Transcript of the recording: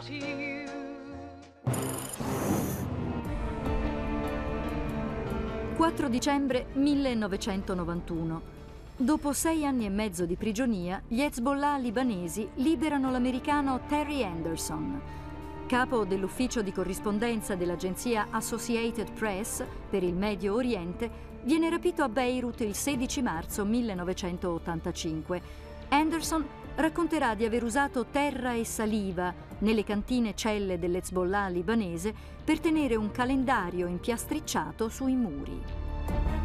not you. 4 dicembre 1991. Dopo 6 anni e mezzo di prigionia, gli Hezbollah libanesi liberano l'americano Terry Anderson. Capo dell'ufficio di corrispondenza dell'agenzia Associated Press per il Medio Oriente, viene rapito a Beirut il 16 marzo 1985. Anderson racconterà di aver usato terra e saliva nelle cantine celle dell'Hezbollah libanese per tenere un calendario impiastricciato sui muri.